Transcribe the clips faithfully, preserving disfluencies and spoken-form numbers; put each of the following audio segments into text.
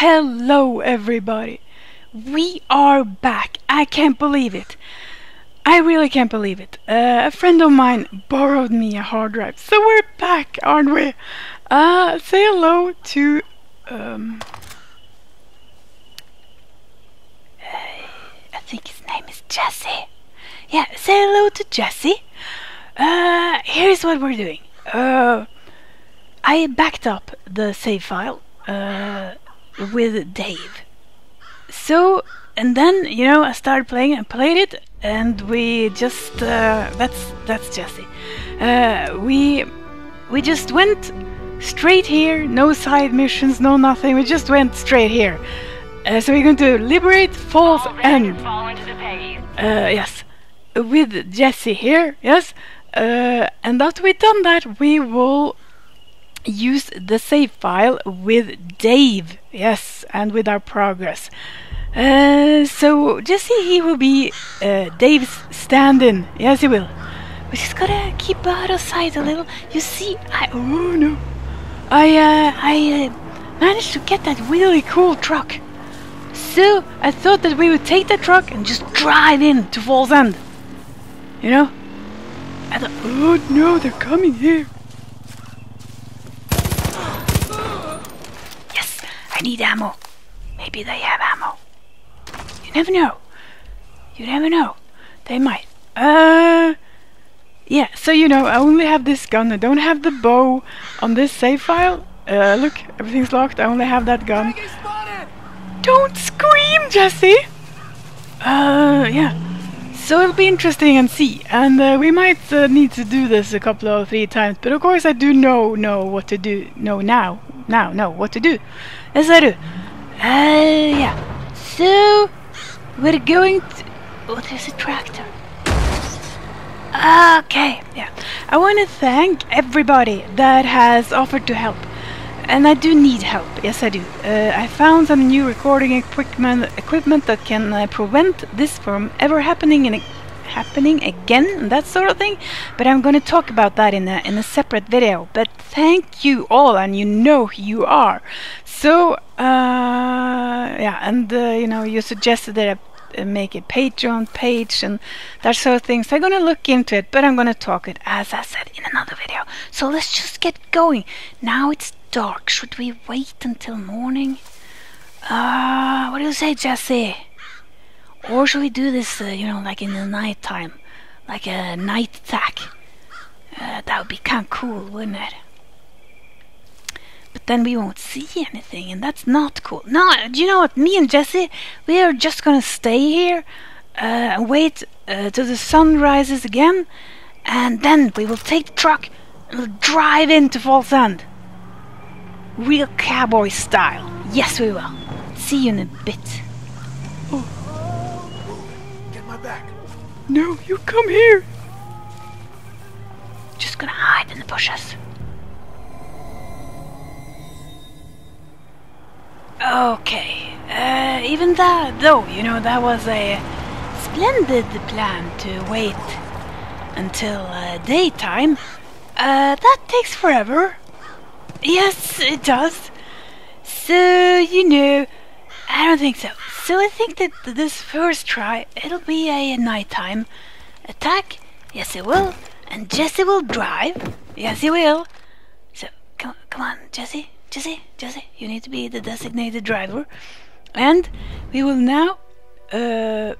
Hello everybody! We are back! I can't believe it! I really can't believe it. Uh, a friend of mine borrowed me a hard drive, so we're back, aren't we? Uh, say hello to... Um, uh, I think his name is Jessie. Yeah, say hello to Jessie. Uh, here's what we're doing. Uh, I backed up the save file uh, with Dave. So, and then, you know, I started playing and played it, and we just, uh, that's, that's Jessie. Uh, we, we just went straight here, no side missions, no nothing, we just went straight here. Uh, so we're going to liberate Falls End. Uh, yes, with Jessie here, yes. Uh, and after we've done that, we will use the save file with Dave, yes, and with our progress. Uh, so Jessie, he will be uh, Dave's stand-in. Yes, he will. We just gotta keep out of sight a little. You see, I oh no, I uh, I uh, managed to get that really cool truck. So I thought that we would take the truck and just drive in to Falls End. You know? I thought, oh no, they're coming here. Yes, I need ammo. Maybe they have ammo. You never know. You never know. They might. Uh, yeah, so you know, I only have this gun. I don't have the bow on this save file. Uh, look, everything's locked. I only have that gun. Don't scream, Jessie! Uh, yeah. So it'll be interesting and see. And uh, we might uh, need to do this a couple or three times. But of course I do know, know what to do. Know now. Now, know what to do. Yes, I do. Uh, yeah. So... we're going to... what is a tractor? Okay, yeah. I want to thank everybody that has offered to help. And I do need help, yes I do. Uh, I found some new recording equipment equipment that can uh, prevent this from ever happening in a, happening again, and that sort of thing. But I'm going to talk about that in a, in a separate video. But thank you all, and you know who you are. So, uh, yeah, and uh, you know, you suggested that I make a Patreon page and that sort of thing, so I'm gonna look into it, but I'm gonna talk it, as I said, in another video. So let's just get going. Now it's dark. Should we wait until morning? Uh, what do you say, Jessie? Or should we do this, uh, you know, like in the night time, like a night attack? Uh, that would be kind of cool, wouldn't it? But then we won't see anything, and that's not cool. No, do you know what? Me and Jessie, we are just gonna stay here uh, and wait uh, till the sun rises again, and then we will take the truck and we'll drive into Falls End. Real cowboy style. Yes, we will. See you in a bit. Oh. Get my back. No, you come here. Just gonna hide in the bushes. Okay, uh, even that, though, you know, that was a splendid plan to wait until uh, daytime. Uh, that takes forever. Yes, it does. So, you know, I don't think so. So I think that this first try, it'll be a nighttime attack. Yes, it will. And Jessie will drive. Yes, he will. So, come, come on, Jessie. Jessie, Jessie, you need to be the designated driver. And we will now uh,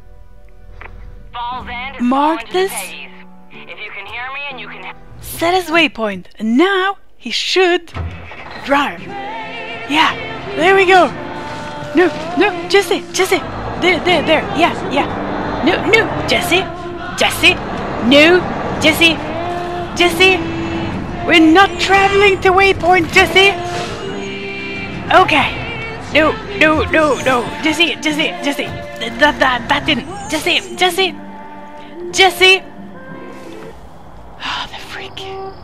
mark this. If you can hear me and you can set as waypoint. And now he should drive. Yeah, there we go. No, no, Jessie, Jessie. There, there, there. Yeah, yeah. No, no, Jessie. Jessie. No, Jessie. Jessie. We're not traveling to waypoint, Jessie. Okay. No, no, no, no. Jessie, Jessie, Jessie. That, that, that didn't. Jessie, Jessie. Jessie. Ah, oh, the freak.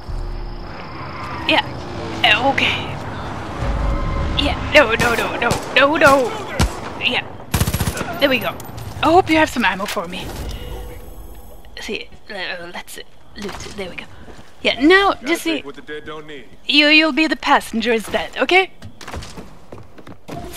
Yeah. Uh, okay. Yeah. No, no, no, no, no, no. Yeah. There we go. I hope you have some ammo for me. See, uh, let's uh, loot. There we go. Yeah. Now, Jessie. You, you'll be the passenger instead. Okay.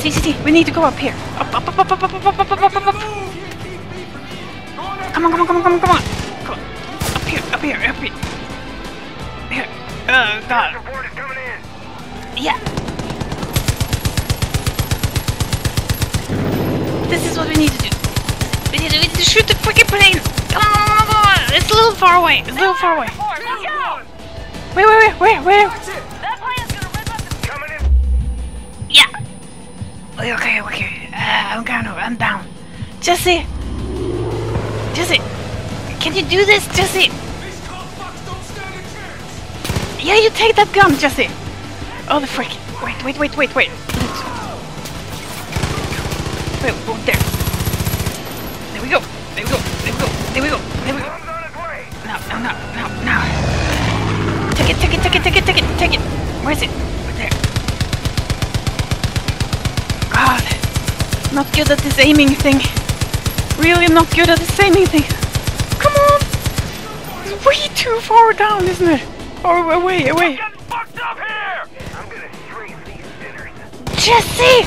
See, see, see. We need to go up here. Up, up, up, up, up, up, up, up, up, up, up, up. Come on, come on, come on, come on, come on. Come on. Up here, up here, up here. Here. Oh, God. Support is coming in. Yeah. This is what we need to do. We need to, we need to shoot the freaking plane. Come on, come on, come on. It's a little far away. It's a little far away. Let's go! Wait, wait, wait, wait, wait. That plane's gonna rip up the... Coming in. Yeah. Okay, okay, okay. Uh, I'm kind of, I'm down. Jesse. Jesse. Can you do this, Jesse? These cockfucks don't stand a chance. Yeah, you take that gun, Jesse. Oh, the frick. Wait, wait, wait, wait, wait. Wait, oh, there. There we go. There we go. There we go. There we go. There we go. Bomb's on its way. No, no, no, no, no. Take it, take it, take it, take it, take it, take it. Where is it? Right there. God. Not good at this aiming thing. Really not good at this aiming thing. Come on. It's way too far down, isn't it? Or away, away. Getting fucked up here. I'm gonna strafe these sinners. Jesse!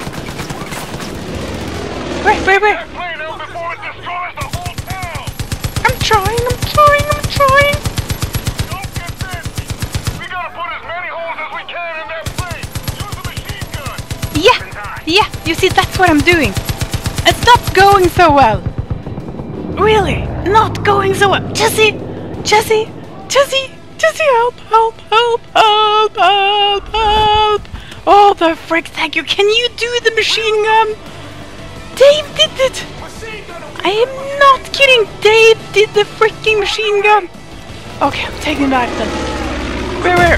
Wait, wait, wait. That plane out before it destroys the whole town. I'm trying, I'm trying, I'm trying. Don't get this. We gotta put as many holes as we can in that plane. Use a machine gun. Yeah, yeah, you see, that's what I'm doing. It's not going so well. Really, not going so well. Jesse, Jesse, Jesse, Jesse, help, help, help, help, help, help. Oh, the frick, thank you. Can you do the machine gun? Dave did it. Machine gun. I am not kidding. Dave did the freaking machine gun. Okay, I'm taking that then. Where, where?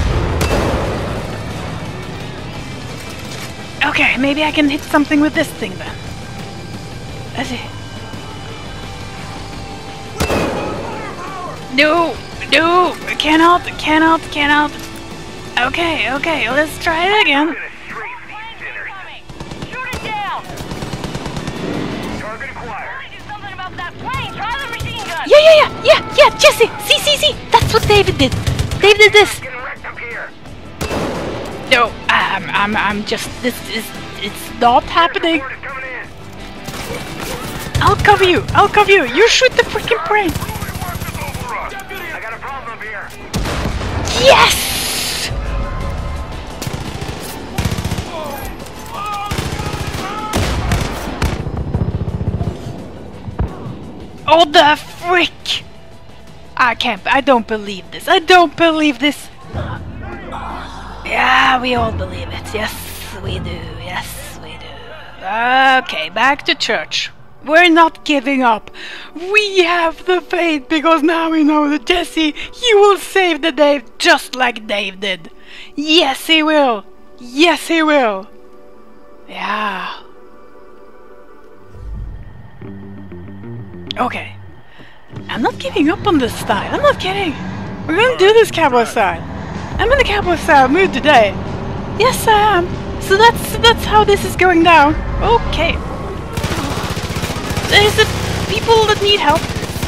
Okay, maybe I can hit something with this thing then. Let's see. No, no, cannot, cannot, cannot. Okay, okay, let's try it again. I'm gonna strafe these sinners. Shoot it down! Target acquired. Gotta do something about that plane! Try the machine gun! Yeah, yeah, yeah, yeah, yeah, Jesse, see, see, see. That's what David did. David did this. Getting wrecked up here. No, I'm, I'm, I'm just, this is, it's not happening. Support is coming in. I'll cover you, I'll cover you. You shoot the freaking plane. I got a problem here. Yes! Oh, the frick! I can't, I don't believe this. I don't believe this. Yeah, we all believe it. Yes, we do. Yes, we do. Okay, back to church. We're not giving up. We have the faith because now we know that Jesse, he will save the day just like Dave did. Yes, he will. Yes, he will. Yeah. Okay. I'm not giving up on this style. I'm not kidding. We're gonna do this cowboy style. I'm in the cowboy style mood today. Yes, I am. So that's that's how this is going down. Okay. There's the people that need help.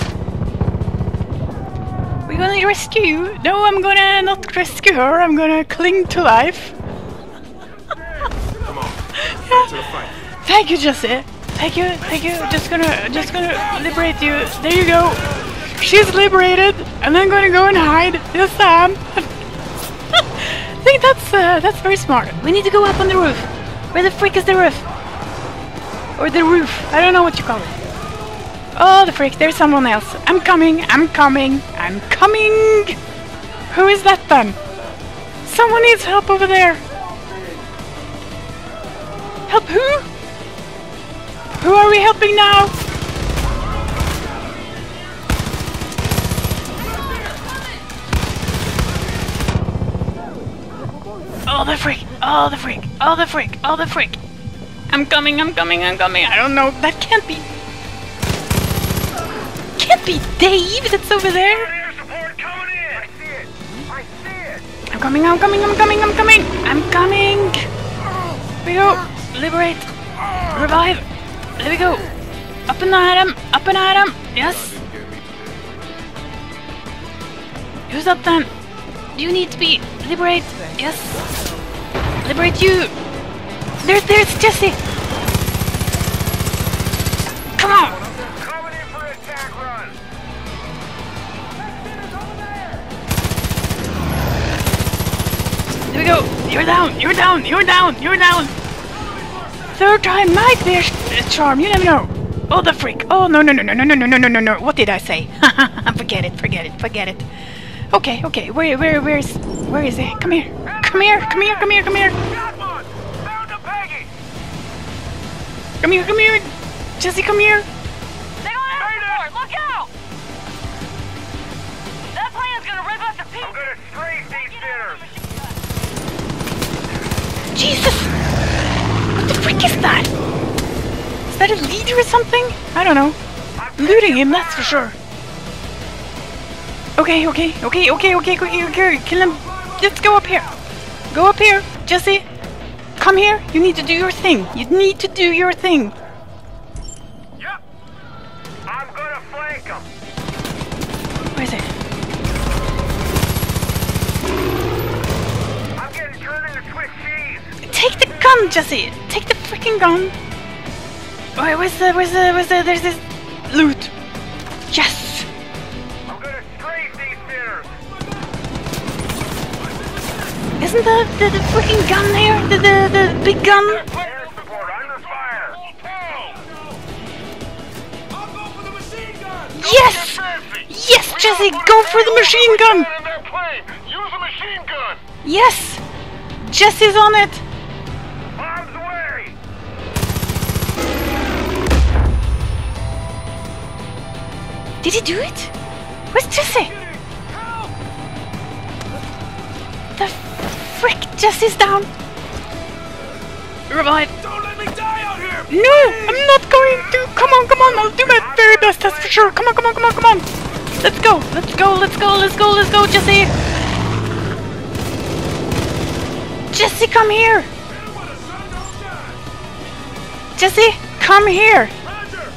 We're gonna rescue you. No, I'm gonna not rescue her. I'm gonna cling to life. Come on. Yeah. To the fight. Thank you, Jessie. Thank you, thank you. Just gonna, just gonna liberate you. There you go. She's liberated, and I'm gonna go and hide. Yes, I am. I think that's uh, that's very smart. We need to go up on the roof. Where the frick is the roof? Or the roof? I don't know what you call it. Oh, the frick! There's someone else. I'm coming. I'm coming. I'm coming. Who is that then? Someone needs help over there. Help who? Who are we helping now? Oh, the freak! Oh, the freak! Oh, the freak! Oh, the freak! I'm coming! I'm coming! I'm coming! I don't know. That can't be. Can't be Dave that's over there. Air support coming in. I see it. I see it. I'm coming! I'm coming! I'm coming! I'm coming! I'm coming! Here we go! Liberate! Revive! There we go! Up and at him! Up and at him! Yes! Who's up then? You need to be... Liberate! Yes! Liberate you! There's, there's Jessie. Come on. Coming in for an attack run. There we go. You're down. You're down. You're down. You're down. Third time might be a, sh a charm. You never know. Oh, the freak. Oh, no, no, no, no, no, no, no, no, no, no, no. What did I say? Forget it. Forget it. Forget it. Okay, okay. Where, where, where's, where is it? Come here. Come here. Come here. Come here. Come here. Got one. Found a Peggy. Come here. Come here. Jessie, come here. They got air support! Look out! That plane's gonna rip us to I'm pieces! gonna strafe these sinners. Jesus! What the frick is that? Is that a leader or something? I don't know. Looting him, that's for sure. Okay, okay, okay, okay, okay, okay, okay, kill him. Let's go up here. Go up here, Jessie. Come here. You need to do your thing. You need to do your thing. Yep. I'm gonna flank them. Where is it? I'm getting turned into Swiss cheese. Take the gun, Jessie. Take the freaking gun. Wait, where's the, where's the, where's the, there's this loot. Yes. I'm gonna strafe these sinners. Isn't the, the, the freaking gun there? The, the, the big gun? Air support under fire. I'll go for the machine gun. Yes! Yes, Jessie, go for the machine gun! In their plane. Use a machine gun. Yes! Jessie's on it! Bombs away. Did he do it? Where's Jessie? The frick, Jessie's down! Revive! Don't let me die out here. No! I'm not going to! Come on, come on! I'll do my very best, that's for sure! Come on, come on, come on, come on! Let's go! Let's go, let's go, let's go, let's go, Jessie! Jessie, come here! Jessie, come here! Roger.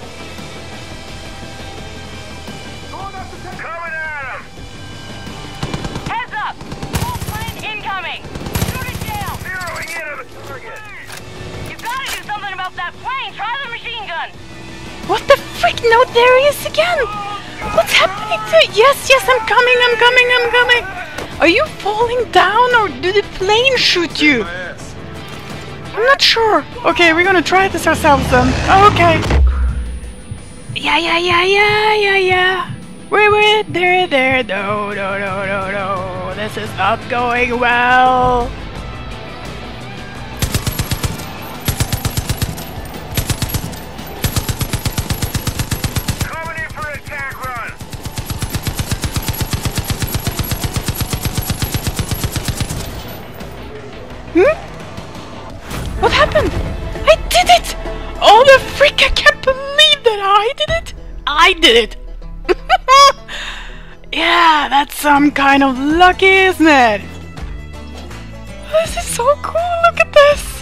Coming at him. Heads up! Full plane incoming! Shoot it down! Zeroing in on the target. You gotta do something about that plane! Try the machine gun! What the frick? No, there he is again! What's happening to... Yes, yes, I'm coming, I'm coming, I'm coming! Are you falling down or do the plane shoot you? I'm not sure. Okay, we're gonna try this ourselves then. Okay. Yeah, yeah, yeah, yeah, yeah, yeah. Wait, wait, there, there. No, no, no, no, no. This is not going well. Coming in for an attack run. Hmm? What happened? I did it! Oh, the freak! I can't believe that I did it! I did it! Yeah, that's some kind of lucky, isn't it? This is so cool, look at this!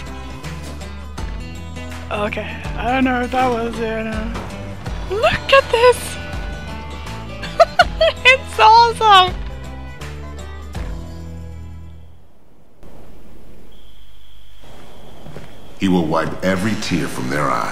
Okay, I don't know if that was, you know... Look at this! It's awesome! He will wipe every tear from their eye.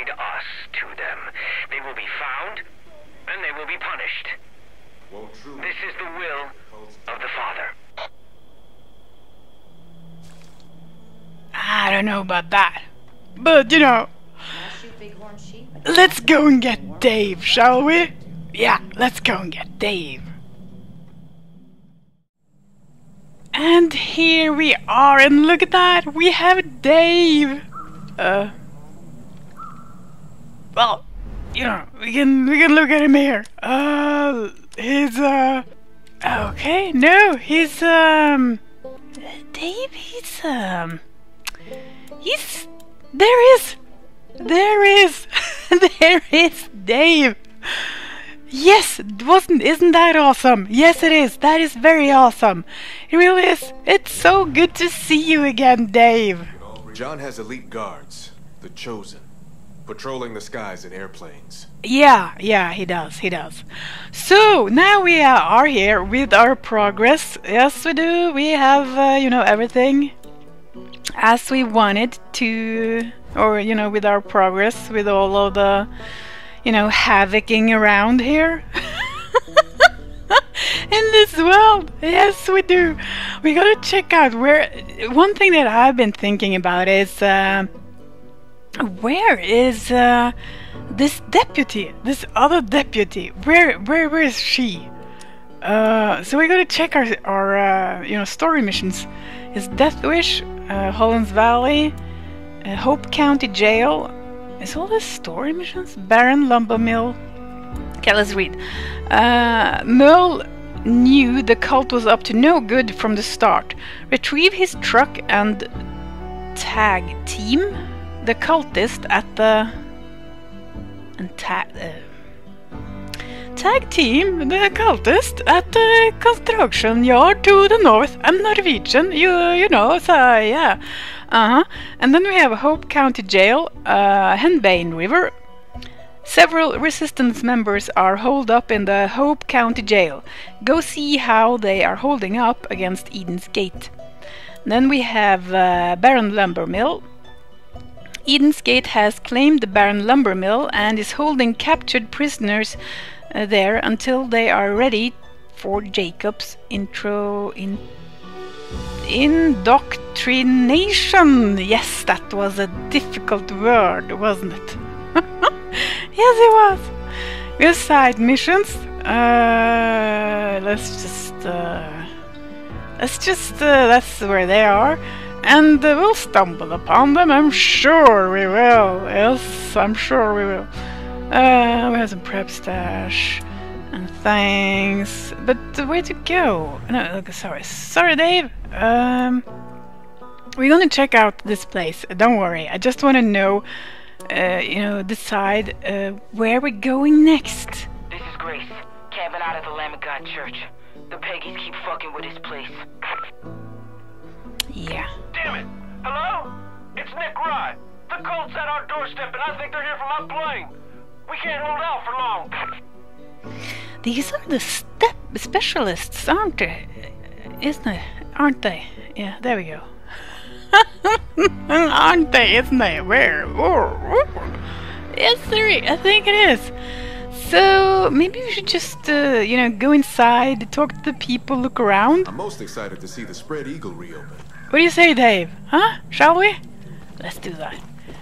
tied us to them. They will be found, and they will be punished. This is the will of the Father. I don't know about that. But, you know, let's go and get Dave, shall we? Yeah, let's go and get Dave. And here we are, and look at that, we have Dave. Uh, well, you know, we can we can look at him here. Uh, he's uh, okay, no, he's um, Dave. He's um, he's there is, there is, there is Dave. Yes, wasn't isn't that awesome? Yes, it is. That is very awesome. It really is. It's so good to see you again, Dave. John has elite guards, the Chosen, patrolling the skies in airplanes. Yeah, yeah, he does. He does. So now we are here with our progress. Yes, we do. We have, uh, you know, everything as we wanted to, or you know, with our progress, with all of the, you know, havocing around here in this world. Yes, we do. We gotta check out where. One thing that I've been thinking about is uh, where is uh, this deputy, this other deputy? Where, where, where is she? Uh, so we gotta check our, our, uh, you know, story missions. Is Death Wish, uh, Hollands Valley, uh, Hope County Jail. Is all this story missions? Barren Lumber Mill. Okay, let's read. Uh, Merle knew the cult was up to no good from the start. Retrieve his truck and tag team the cultist at the and tag uh, tag team the cultist at the construction yard to the north. I'm Norwegian, you you know, so yeah. Uh-huh. And then we have Hope County Jail, uh, Henbane River. Several resistance members are holed up in the Hope County Jail. Go see how they are holding up against Eden's Gate. Then we have uh, Barren Lumber Mill. Eden's Gate has claimed the Barren Lumber Mill and is holding captured prisoners uh, there until they are ready for Jacob's intro in indoctrination. Yes, that was a difficult word, wasn't it? Yes, it was. We have side missions. Uh, let's just, uh, let's just, uh, that's where they are. And uh, we'll stumble upon them, I'm sure we will. Yes, I'm sure we will. Uh, we have some prep stash and things. But uh, where to go? No, look, sorry. Sorry, Dave. Um, we're gonna check out this place. Don't worry. I just want to know, uh, you know, decide uh, where we're going next. This is Grace, camping out at the Lamb of God Church. The Peggies keep fucking with this place. Yeah. Damn it! Hello? It's Nick Rye. The cult's at our doorstep, and I think they're here from my plane. We can't hold out for long. These are the step specialists, aren't they? Isn't it? Aren't they? Yeah, there we go. Aren't they? Isn't they? Where? Yes, there. I think it is. So maybe we should just, uh, you know, go inside, talk to the people, look around. I'm most excited to see the Spread Eagle reopen. What do you say, Dave? Huh? Shall we? Let's do that.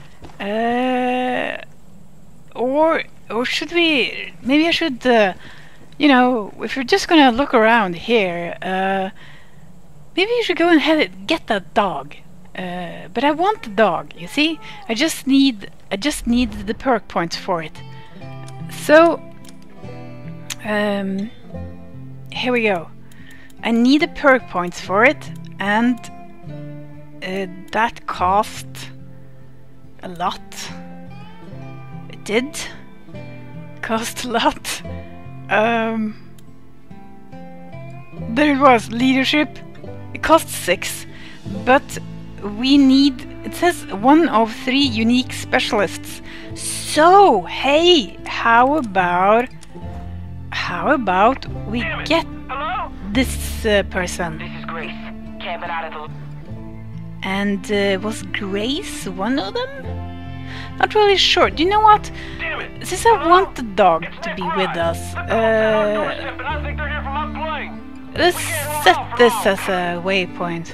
Uh, or or should we? Maybe I should. Uh, you know, if you're just gonna look around here, uh, maybe you should go and have it, get that dog. Uh, but I want the dog. You see, I just need. I just need the perk points for it. So, um, here we go. I need the perk points for it, and uh, that cost a lot. It did cost a lot. Um, there it was, leadership. It cost six, but we need. It says one of three unique specialists. So, hey, how about how about we get Hello? this uh, person? This is Grace, camping out at the... And uh, was Grace one of them? not really sure. Do you know what? Damn it! Since I want the dog to be with us, uh, I think they're here from up plane. let's set this as a waypoint.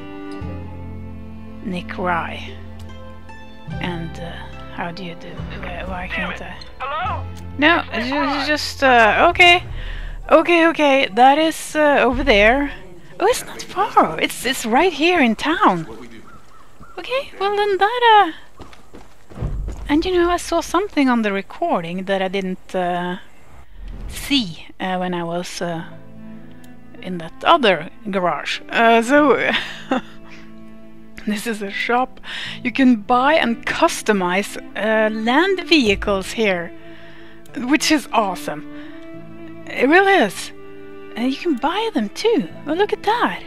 Nick Rye. And uh, how do you do? Why, why can't I? Hello? No, it's ju- it's just uh, okay, okay, okay. That is uh, over there. Oh, it's not far. It's it's right here in town. Okay, well then that uh, and you know I saw something on the recording that I didn't uh, see uh, when I was uh, in that other garage. Uh, so. This is a shop. You can buy and customize uh, land vehicles here, which is awesome. It really is. And you can buy them too. Oh, look at that.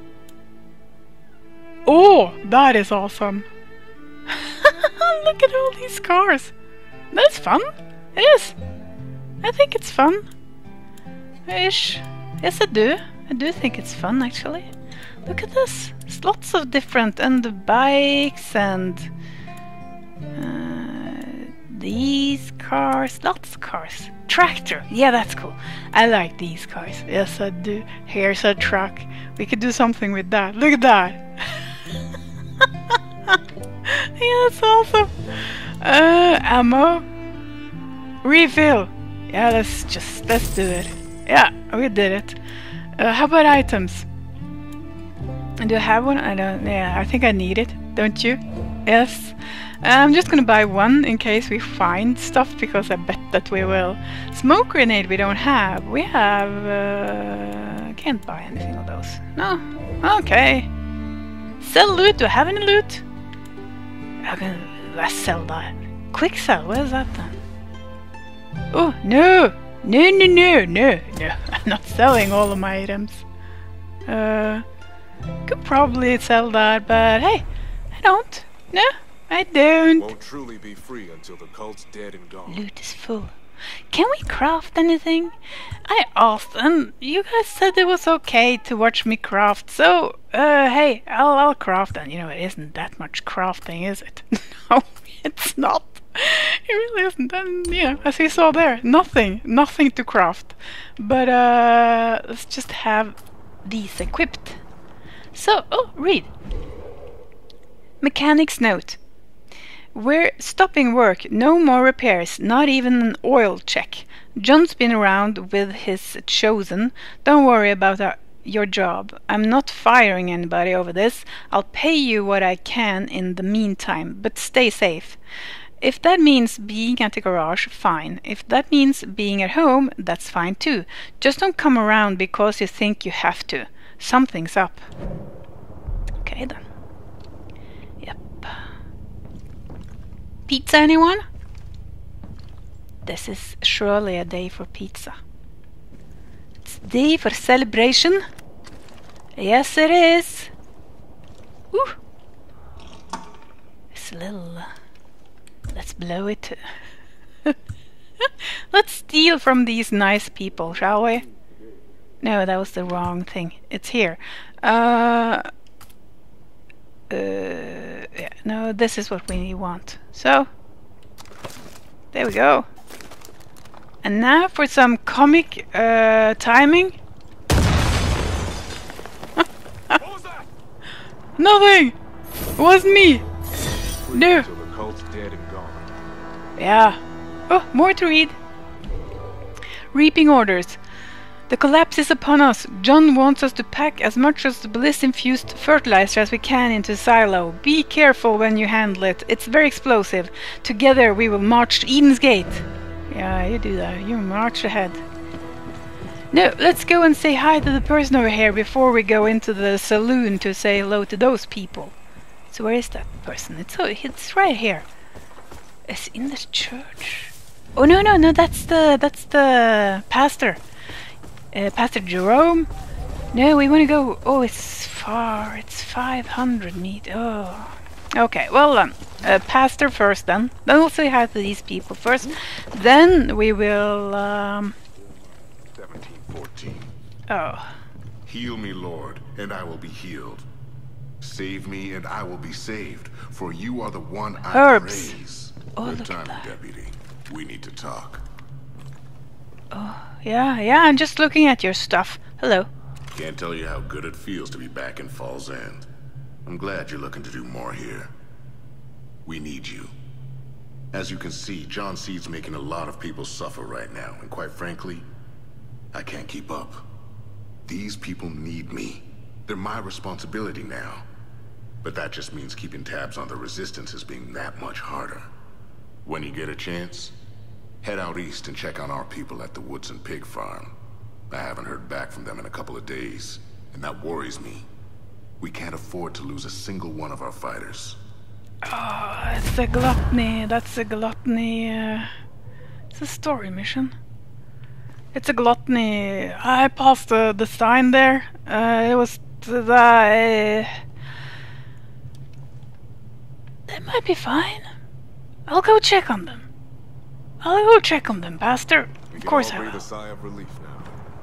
Oh, that is awesome. Look at all these cars. That's fun. It is. I think it's fun. Ish. Yes, I do. I do think it's fun, actually. Look at this. There's lots of different, and the bikes and uh, these cars, lots of cars. Tractor, yeah, that's cool. I like these cars. Yes, I do. Here's a truck. We could do something with that. Look at that. Yeah, that's awesome. Uh, ammo, refill. Yeah, let's just let's do it. Yeah, we did it. Uh, how about items? Do I have one? I don't. Yeah, I think I need it. Don't you? Yes. I'm just gonna buy one in case we find stuff, because I bet that we will. Smoke grenade we don't have. We have. Uh, can't buy anything of those. No. Okay. Sell loot. Do I have any loot? I can. Let's sell that. Quick sell. Where's that then? Oh no! No! No! No! No! No! I'm not selling all of my items. Uh. Could probably sell that, but hey, I don't. No, I don't. Won't truly be free until the cult's dead and gone. Loot is full. Can we craft anything? I asked, and you guys said it was okay to watch me craft. So, uh, hey, I'll, I'll craft. And you know, it isn't that much crafting, is it? No, it's not. It really isn't. And you know, as you saw there, nothing, nothing to craft. But uh, let's just have these equipped. So, oh, read. Mechanic's note. We're stopping work. No more repairs. Not even an oil check. John's been around with his chosen. Don't worry about our, your job. I'm not firing anybody over this. I'll pay you what I can in the meantime, but stay safe. If that means being at the garage, fine. If that means being at home, that's fine too. Just don't come around because you think you have to. Something's up. Okay then. Yep. Pizza, anyone? This is surely a day for pizza. It's a day for celebration. Yes, it is. Ooh. It's a little... Uh, let's blow it. Let's steal from these nice people, shall we? No, that was the wrong thing. It's here. Uh, uh, yeah, no, this is what we want. So, there we go. And now for some comic uh, timing. What was that? Nothing! It wasn't me! Free No. until the cult's dead and gone. Yeah. Oh, more to read. Reaping orders. The collapse is upon us. John wants us to pack as much of the bliss-infused fertilizer as we can into the silo. Be careful when you handle it. It's very explosive. Together we will march to Eden's Gate. Yeah, you do that. You march ahead. No, let's go and say hi to the person over here before we go into the saloon to say hello to those people. So where is that person? It's oh, it's right here. It's in the church. Oh no no no! That's the that's the pastor. Uh, Pastor Jerome? No, we want to go... Oh, it's far. It's five hundred meters. Oh. Okay, well then. Uh, pastor first then. Then we'll say hi to these people first. Then we will... Um... seventeen fourteen. Oh. Heal me, Lord, and I will be healed. Save me and I will be saved, for you are the one I Herbs. praise. Oh, Good look at timing, that. deputy. We need to talk. Oh, yeah, yeah, I'm just looking at your stuff. Hello. Can't tell you how good it feels to be back in Falls End. I'm glad you're looking to do more here. We need you. As you can see, John Seed's making a lot of people suffer right now, and quite frankly, I can't keep up. These people need me. They're my responsibility now. But that just means keeping tabs on the resistance is being that much harder. When you get a chance, head out east and check on our people at the Woods and Pig Farm. I haven't heard back from them in a couple of days, and that worries me. We can't afford to lose a single one of our fighters. Oh, it's a gluttony. That's a gluttony. Uh, it's a story mission. It's a gluttony. I passed the, the sign there. Uh, it was the... Uh, they might be fine. I'll go check on them. I'll go check on them, Pastor. We Of can course all I breathe will. a sigh of relief now.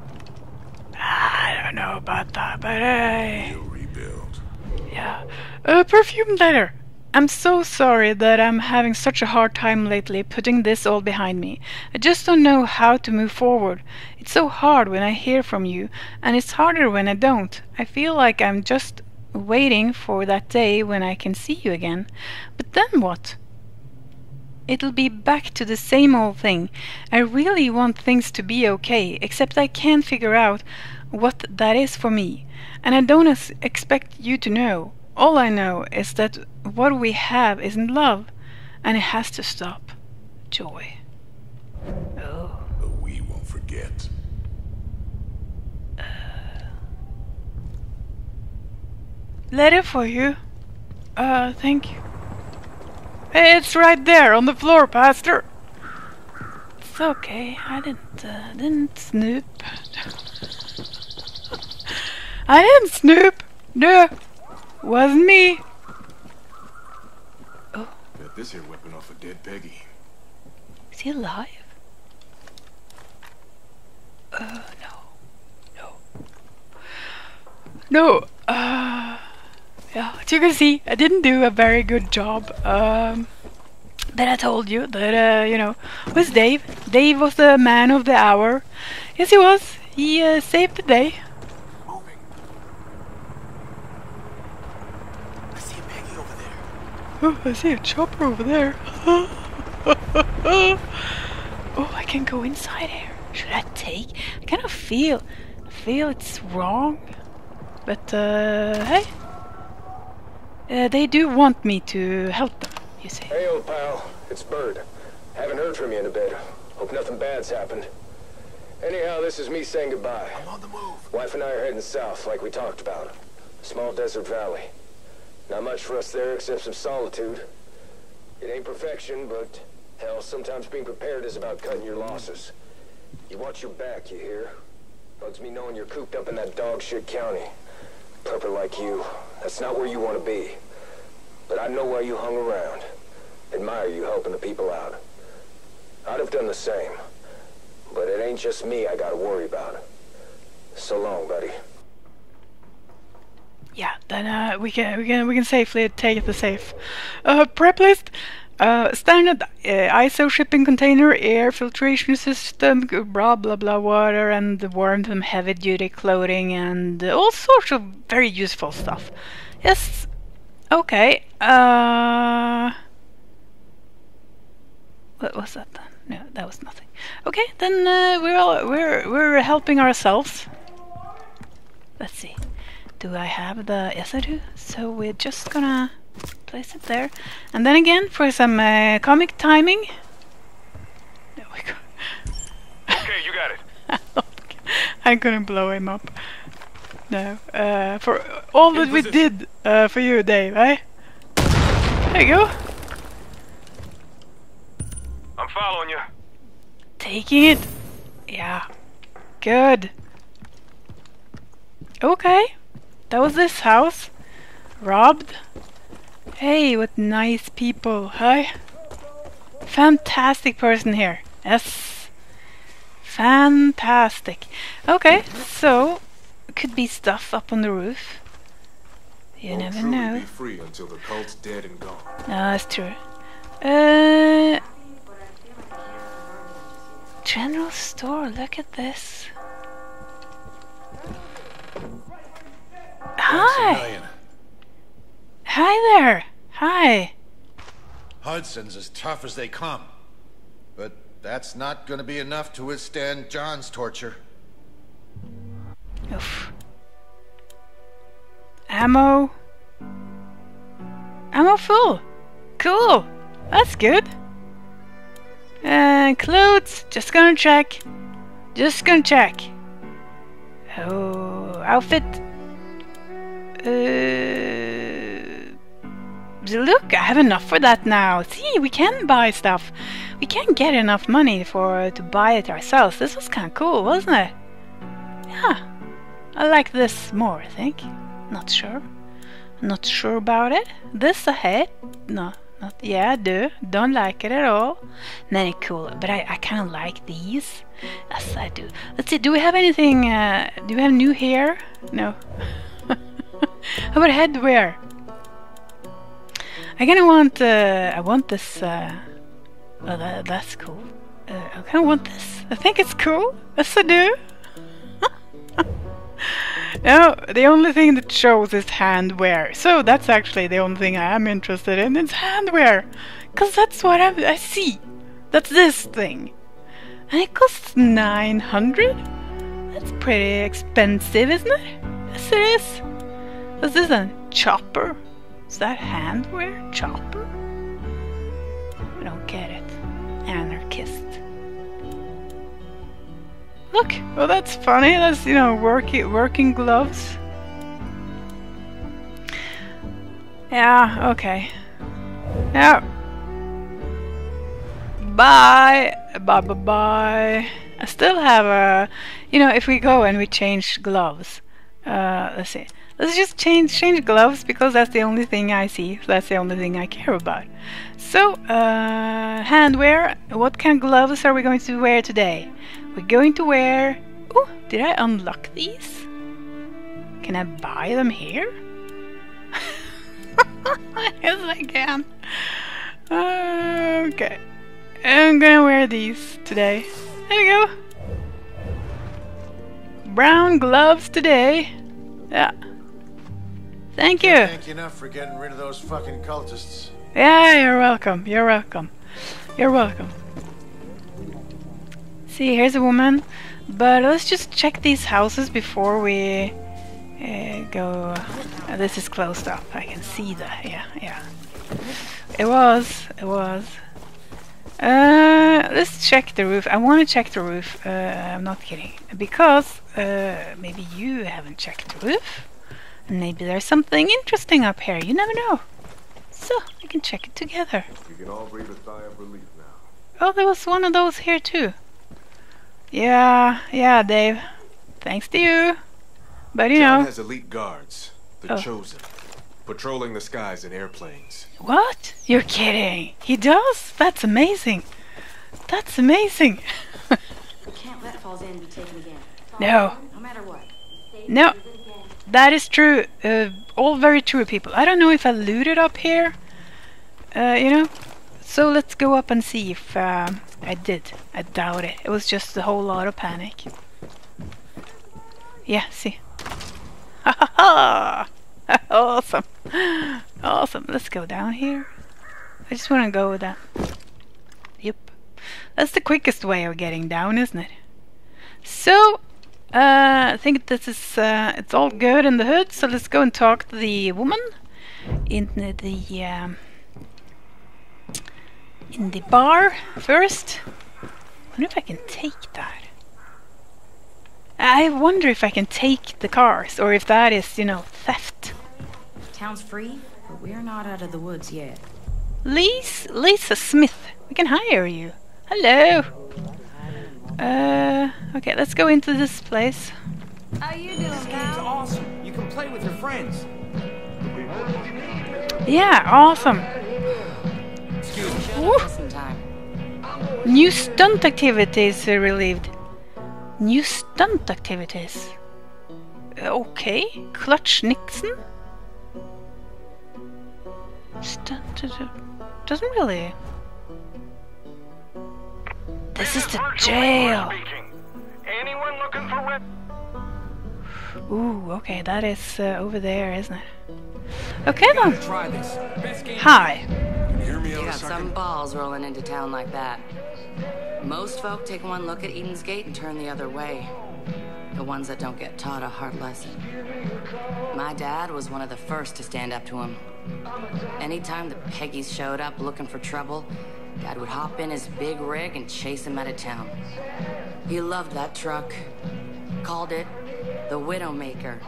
I don't know about that, but hey. We'll rebuild. Yeah. Uh, perfume letter. I'm so sorry that I'm having such a hard time lately putting this all behind me. I just don't know how to move forward. It's so hard when I hear from you, and it's harder when I don't. I feel like I'm just waiting for that day when I can see you again. But then what? It'll be back to the same old thing. I really want things to be okay, except I can't figure out what that is for me. And I don't ex- expect you to know. All I know is that what we have isn't love, and it has to stop. Joy. Oh. But we won't forget. Letter for you. Uh, thank you. Hey, it's right there on the floor, Pastor. It's okay. I didn't, uh, didn't snoop. I didn't snoop. No, wasn't me. Oh, Got this here weapon off a dead Peggy. is he alive? Uh, no, no, no. Uh. Yeah, as you can see, I didn't do a very good job. Um, that I told you that, uh, you know, was Dave. Dave was the man of the hour. Yes, he was. He uh, saved the day. Moving. I see a Peggy over there. Oh, I see a chopper over there. Oh, I can go inside here. Should I take? I kind of feel, feel it's wrong. But, uh, hey. Uh, they do want me to help them, you see. Hey, old pal. It's Bird. Haven't heard from you in a bit. Hope nothing bad's happened. Anyhow, this is me saying goodbye. I'm on the move. Wife and I are heading south, like we talked about. Small desert valley. Not much for us there except some solitude. It ain't perfection, but hell, sometimes being prepared is about cutting your losses. You watch your back, you hear? Bugs me knowing you're cooped up in that dog shit county. Prepper like you, that's not where you want to be. But I know why you hung around. Admire you helping the people out. I'd have done the same. But it ain't just me I gotta worry about. So long, buddy. Yeah, then uh, we can we can we can safely take the safe. Uh, prep list. Uh, standard uh, I S O shipping container, air filtration system, blah blah blah, water and warm and heavy duty clothing and uh, all sorts of very useful stuff. Yes, okay. Uh, what was that then? No, that was nothing. Okay, then uh, we're all, we're we're helping ourselves. Let's see. Do I have the? Yes, I do. So we're just gonna place it there, and then again for some uh, comic timing. There we go. Okay, you got it. I'm gonna blow him up. No, uh, for all that we did uh, for you, Dave, eh? There you go. I'm following you. Taking it. Yeah. Good. Okay. That was this house. Robbed. Hey, what nice people, huh? Fantastic person here. Yes. Fantastic. Okay, so could be stuff up on the roof. You Won't never truly know. be free until the cult's dead and gone. No, that's true. Uh, general store. Look at this. Hi. Hi there. Hi. Hudson's as tough as they come. But that's not gonna be enough to withstand John's torture. Oof. Ammo. Ammo full. Cool. That's good. And clothes. Just gonna check. Just gonna check. Oh, outfit. Uh, look, I have enough for that now. See, we can buy stuff. We can get enough money for to buy it ourselves. This was kind of cool, wasn't it? Yeah, I like this more, I think. Not sure. Not sure about it. This ahead? No, not. Yeah, I do. Don't like it at all. Many cool, but I, I kind of like these. Yes, I do. Let's see. Do we have anything? Uh, do we have new hair? No. How about headwear? I kind of want. Uh, I want this. Uh, oh, that, that's cool. Uh, I kind of want this. I think it's cool. Yes, I do. No, the only thing that shows is handwear. So that's actually the only thing I am interested in. It's handwear, cause that's what I, I see. That's this thing, and it costs nine hundred. That's pretty expensive, isn't it? Yes, it is. What's this then? Chopper? Is that handwear? Chopper? I don't get it. Anarchist. Look! Oh, that's funny. That's, you know, working working gloves. Yeah, okay. Yeah. Bye! Bye bye bye. I still have a... You know, if we go and we change gloves. Uh, let's see. Let's just change change gloves, because that's the only thing I see. That's the only thing I care about. So, uh, handwear. What kind of gloves are we going to wear today? We're going to wear... Oh, did I unlock these? Can I buy them here? Yes, I can. Uh, okay. I'm gonna wear these today. There you go. Brown gloves today. Yeah. Thank you. Thank you enough for getting rid of those fucking cultists. Yeah, you're welcome. You're welcome. You're welcome. See, here's a woman. But let's just check these houses before we uh, go. Uh, this is closed up. I can see that. Yeah, yeah. It was. It was. Uh, let's check the roof. I want to check the roof. Uh, I'm not kidding. Because uh, maybe you haven't checked the roof. Maybe there's something interesting up here. You never know. So, we can check it together. You can all breathe a sigh of relief now. Oh, there was one of those here too. Yeah, yeah, Dave. Thanks to you. But you John know... has elite guards. The Oh. Chosen. Patrolling the skies in airplanes. What? You're kidding. He does? That's amazing. That's amazing. We can't let Falls In be taken again. No. No matter what. No. That is true. Uh, all very true, people. I don't know if I looted up here. Uh, you know? So let's go up and see if uh, I did. I doubt it. It was just a whole lot of panic. Yeah, see. Ha ha ha! Awesome. Awesome. Let's go down here. I just want to go with that. Yep. That's the quickest way of getting down, isn't it? So... Uh, I think this is, uh, it's all good in the hood, so let's go and talk to the woman in the, the um, in the bar first. I wonder if I can take that. I wonder if I can take the cars, or if that is, you know, theft. Town's free, but we're not out of the woods yet. Lisa, Lisa Smith, we can hire you. Hello. Uh, okay, let's go into this place. How you doing, This game's awesome. You can play with your friends. Yeah, awesome. Excuse me. Woo. Lesson time. New stunt activities uh, relieved. New stunt activities. Uh, okay, Clutch Nixon. Doesn't really. This is the jail. Anyone looking for red? Ooh, okay, that is uh, over there, isn't it? Okay then. Try this. Best game. Hi. Hear me You out a got second? some balls rolling into town like that. Most folk take one look at Eden's Gate and turn the other way. The ones that don't get taught a hard lesson. My dad was one of the first to stand up to him. Anytime the Peggies showed up looking for trouble, Dad would hop in his big rig and chase him out of town. He loved that truck. Called it the Widowmaker.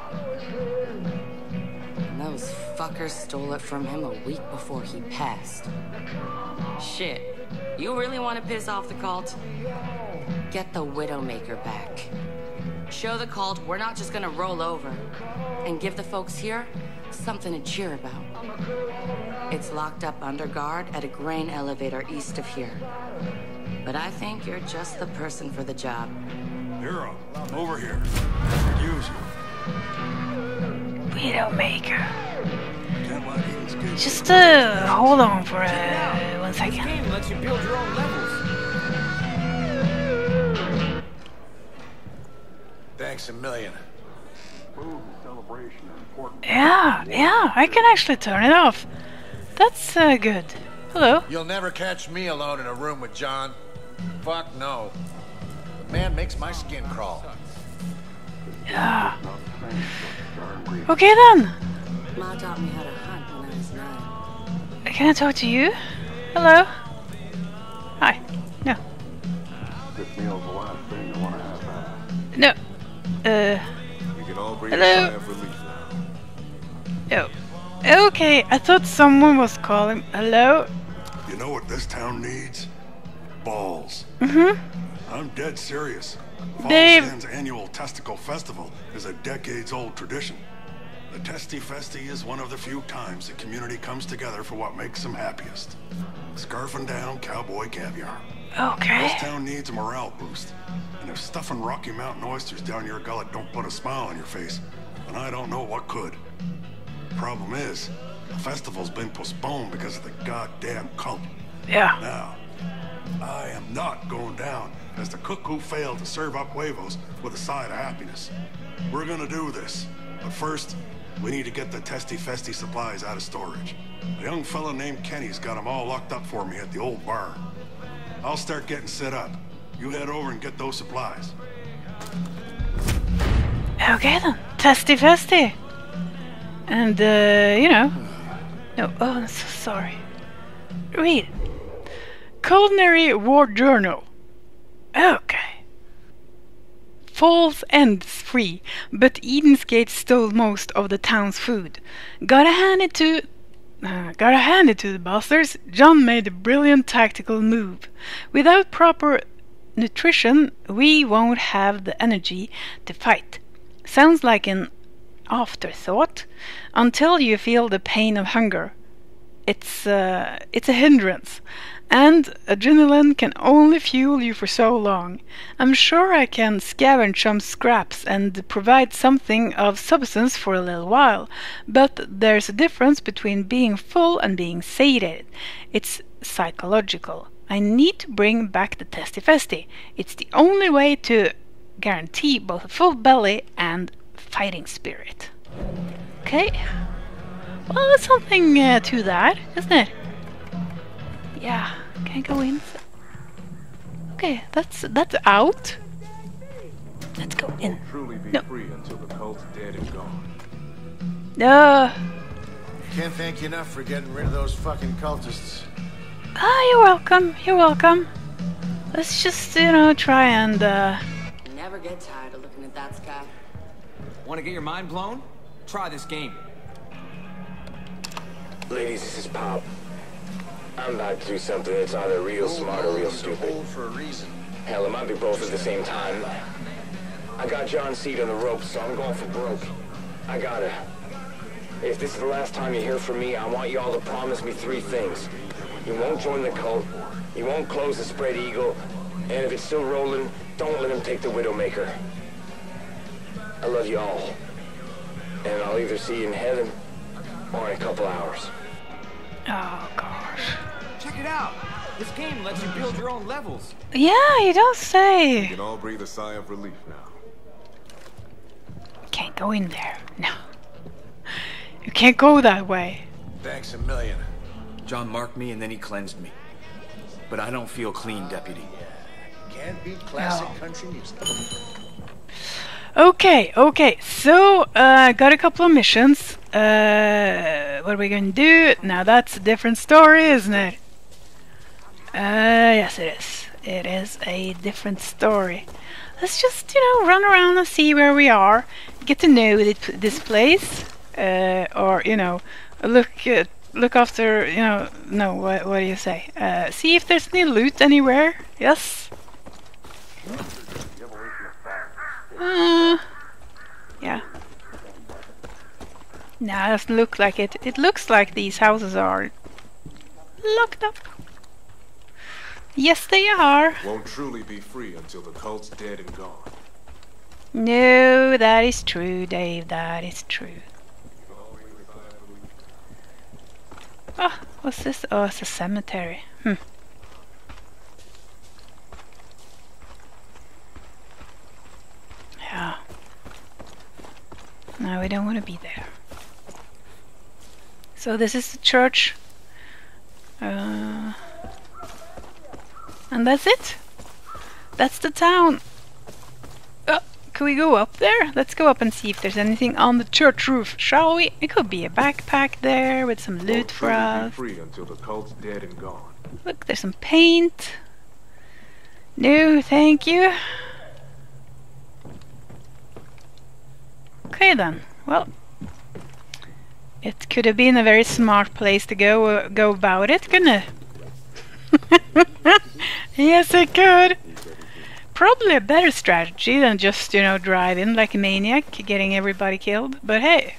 And those fuckers stole it from him a week before he passed. Shit. You really want to piss off the cult? Get the Widowmaker back. Show the cult we're not just gonna roll over. And give the folks here something to cheer about. It's locked up under guard at a grain elevator east of here. But I think you're just the person for the job. Hero, over here. Use you. Widowmaker. Just uh, hold on for uh, one second. This game lets you build your own levels. Thanks a million. Yeah, yeah, I can actually turn it off. That's uh, good. Hello. You'll never catch me alone in a room with John. Fuck no. The man makes my skin crawl. Yeah. Okay then. Ma taught me how to hunt when I was nine. Can I talk to you? Hello. Hi. No. This meal's the last thing you want to have, huh? No. Uh. We can all breathe Hello? a sigh of relief now. Oh. Okay, I thought someone was calling. Hello? You know what this town needs? Balls. Mm-hmm. I'm dead serious. Falls Dave. End's annual Testicle Festival is a decades-old tradition. The Testy Festy is one of the few times the community comes together for what makes them happiest. Scarfing down cowboy caviar. Okay. This town needs a morale boost. And if stuffing Rocky Mountain oysters down your gullet don't put a smile on your face, then I don't know what could. Problem is, the festival's been postponed because of the goddamn cult. Yeah. Now, I am not going down as the cook who failed to serve up huevos with a side of happiness. We're gonna do this, but first, we need to get the Testy Festy supplies out of storage. A young fella named Kenny's got them all locked up for me at the old barn. I'll start getting set up. You head over and get those supplies. Okay then. Testy Festy. And, uh, you know. No, oh, I'm so sorry. Read. Culinary War Journal. Okay. Falls End is free, but Eden's Gate stole most of the town's food. Gotta hand it to... Uh, gotta hand it to the bastards. John made a brilliant tactical move. Without proper nutrition, we won't have the energy to fight. Sounds like an afterthought until you feel the pain of hunger. It's uh, it's a hindrance, and adrenaline can only fuel you for so long. I'm sure I can scavenge some scraps and provide something of substance for a little while, but there's a difference between being full and being satiated. It's psychological. I need to bring back the Testy Festy. It's the only way to guarantee both a full belly and fighting spirit. Okay. Well, there's something uh, to that, isn't it? Yeah. Can I go in? Okay, that's that's out. Let's go in. Truly be No. free until the cult's dead and gone. Uh, Can't thank you enough for getting rid of those fucking cultists. ah, you're welcome. You're welcome. Let's just, you know, try and uh. Never get tired of looking at that sky. Want to get your mind blown? Try this game. Ladies, this is Pop. I'm about to do something that's either real smart or real stupid. For a reason. Hell, it might be both at the same time. I got John's seat on the ropes, so I'm going for broke. I gotta. If this is the last time you hear from me, I want you all to promise me three things. You won't join the cult, you won't close the Spread Eagle, and if it's still rolling, don't let him take the Widowmaker. I love you all. And I'll either see you in heaven or in a couple hours. Oh gosh. Check it out. This game lets you build your own levels. Yeah, you don't say. We can all breathe a sigh of relief now. Can't go in there. No. You can't go that way. Thanks a million. John marked me and then he cleansed me. But I don't feel clean, Deputy. Can't beat classic No. country music. Okay, okay. So, uh, got a couple of missions. Uh, what are we going to do? Now that's a different story, isn't it? Uh, yes, it is. It is a different story. Let's just, you know, run around and see where we are. Get to know it, this place. Uh, or, you know, look at, look after, you know, no, what, what do you say? Uh, see if there's any loot anywhere. Yes? Uh, yeah. No, it doesn't look like it. It looks like these houses are locked up. Yes, they are. Won't truly be free until the cult's dead and gone. No, that is true, Dave. That is true. Oh, what's this? Oh, it's a cemetery. Hmm. Yeah. No, we don't want to be there. So this is the church. Uh, and that's it. That's the town. Oh, can we go up there? Let's go up and see if there's anything on the church roof, shall we? It could be a backpack there with some loot Won't for truly us. be free until the cult's dead and gone. Look, there's some paint. No, thank you. Okay then. Well, it could have been a very smart place to go uh, go about it, couldn't it? Yes, it could. Probably a better strategy than just, you know, drive in like a maniac, getting everybody killed. But hey,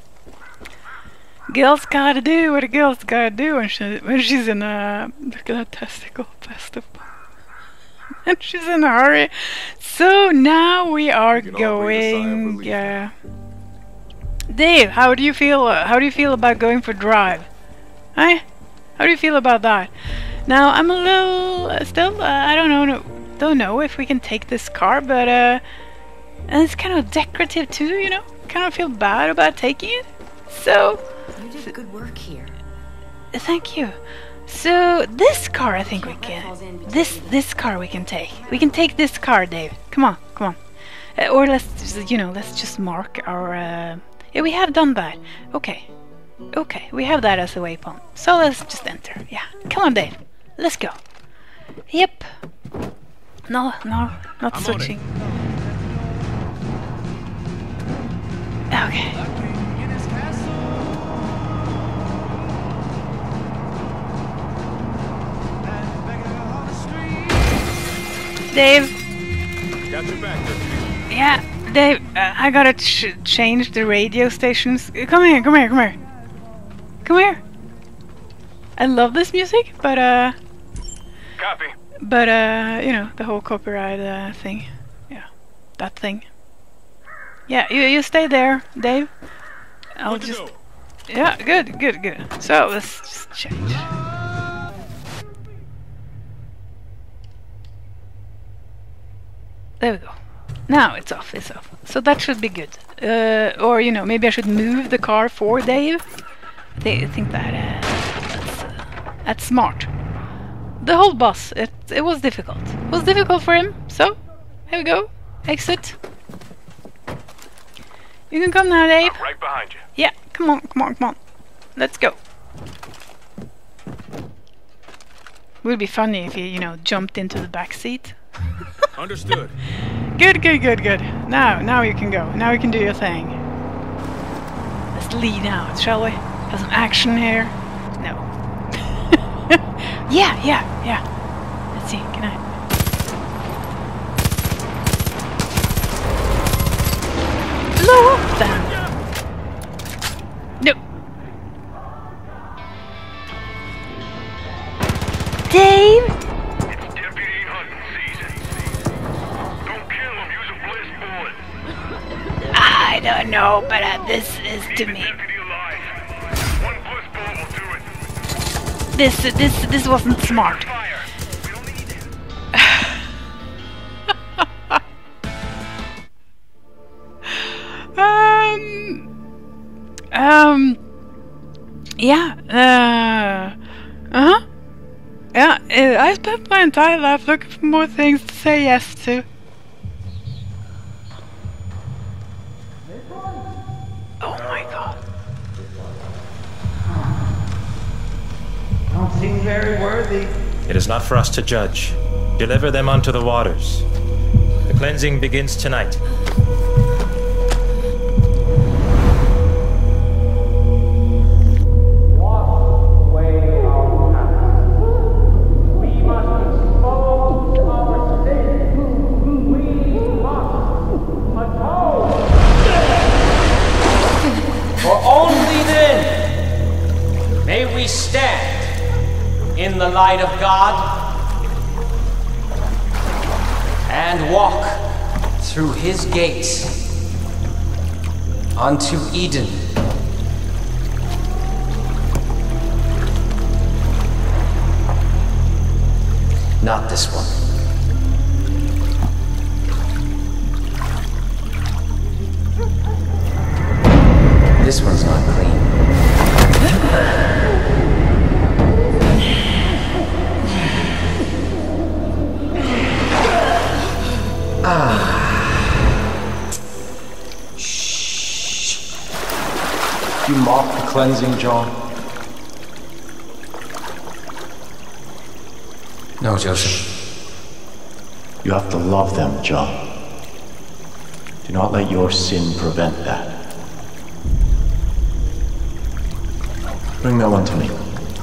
girls gotta do what a girl's gotta do when she when she's in a look at that testicle festival. And she's in a hurry. So now we are We can all breathe a sigh of going. relief Yeah. Dave, how do you feel? Uh, how do you feel about going for drive? Hey, how do you feel about that? Now I'm a little uh, still. Uh, I don't know. No, don't know if we can take this car, but uh, and it's kind of decorative too. You know, kind of feel bad about taking it. So. You did good work here. Uh, thank you. So this car, I think we can. This this car we can take. We can take this car, Dave. Come on, come on. Uh, or let's just, you know, let's just mark our. Uh, yeah, we have done that. Okay, okay, we have that as a waypoint. So let's just enter. Yeah, come on, Dave. Let's go. Yep. No, no, not I'm switching. Okay. Dave. Got your back, Deputy. Yeah, Dave, uh, I gotta ch change the radio stations. Come here, come here, come here. Come here. I love this music, but uh... Copy. But uh, you know, the whole copyright uh, thing. Yeah, that thing. Yeah, you, you stay there, Dave. I'll Good to just... go. Yeah, good, good, good. So, let's just change. There we go. Now it's off, it's off. So that should be good. Uh, or, you know, maybe I should move the car for Dave. I thi- I think that uh, that's, uh, that's smart. The whole bus, it, it was difficult. It was difficult for him, so here we go. Exit. You can come now, Dave. I'm right behind you. Yeah, come on, come on, come on. Let's go. Would be funny if you, you know, jumped into the back seat. Understood. Good, good, good, good. Now, now you can go. Now you can do your thing. Let's lead out, shall we? Have some action here. No. yeah, yeah, yeah. Let's see. Can I? Blow up then. No. Dave. It's deputy hunting season. Don't kill him. Use a bliss bullet. I don't know, but uh, this is to me. Deputy alive. One bliss bullet will do it. this this this wasn't smart. um um yeah uh uh-huh yeah uh, I spent my entire life looking for more things to say yes to. Oh my god. Don't seem very worthy. It is not for us to judge. Deliver them unto the waters. The cleansing begins tonight. In the light of God and walk through his gates unto Eden. Not this one. This one's not clean. Ah. Shh. You mock the cleansing, John? No, Joseph. You have to love them, John. Do not let your sin prevent that. Bring that one to me.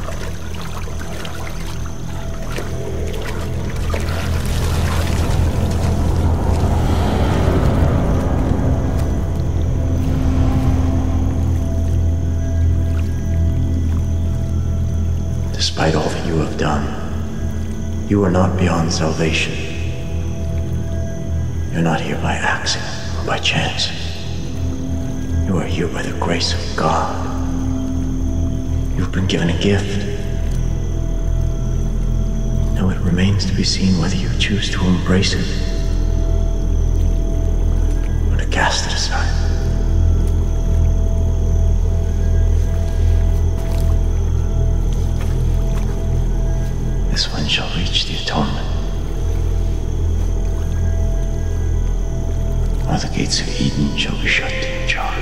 Despite all that you have done, you are not beyond salvation. You're not here by accident or by chance. You are here by the grace of God. You've been given a gift. Now it remains to be seen whether you choose to embrace it or to cast it aside. This one shall reach the atonement, or the gates of Eden shall be shut to you, John.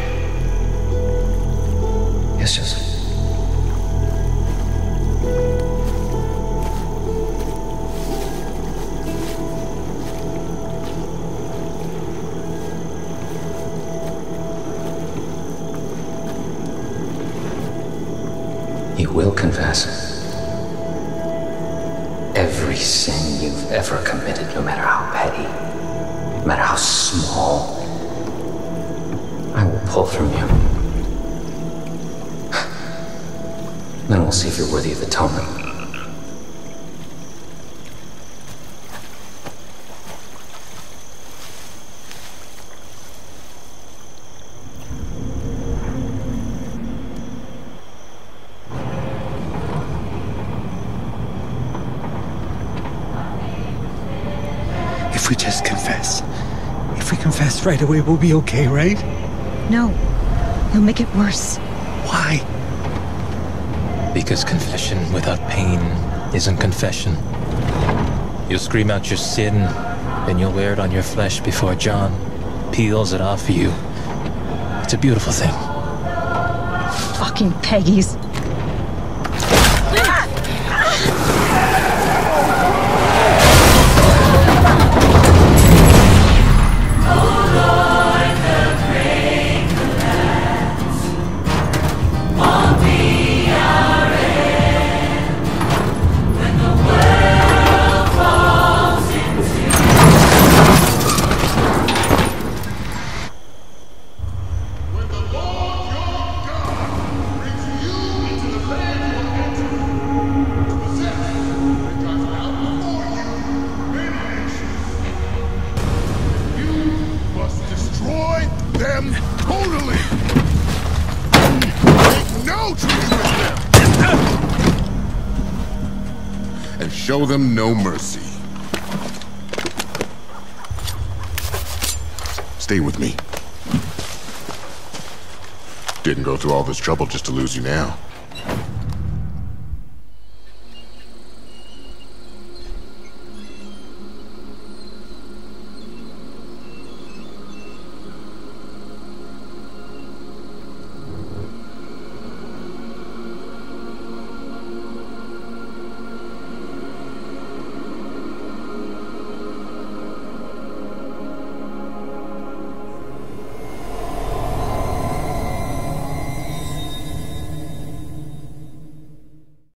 Yes, Joseph. You will confess every sin you've ever committed, no matter how petty, no matter how small. I will pull from you. Then we'll see if you're worthy of atonement. If we just confess. If we confess right away, we'll be okay, right? No. You'll make it worse. Why? Because confession without pain isn't confession. You'll scream out your sin, then you'll wear it on your flesh before John peels it off you. It's a beautiful thing. Fucking Peggies. When the Lord your God brings you Show them no mercy. Stay with me. Didn't go through all this trouble just to lose you now.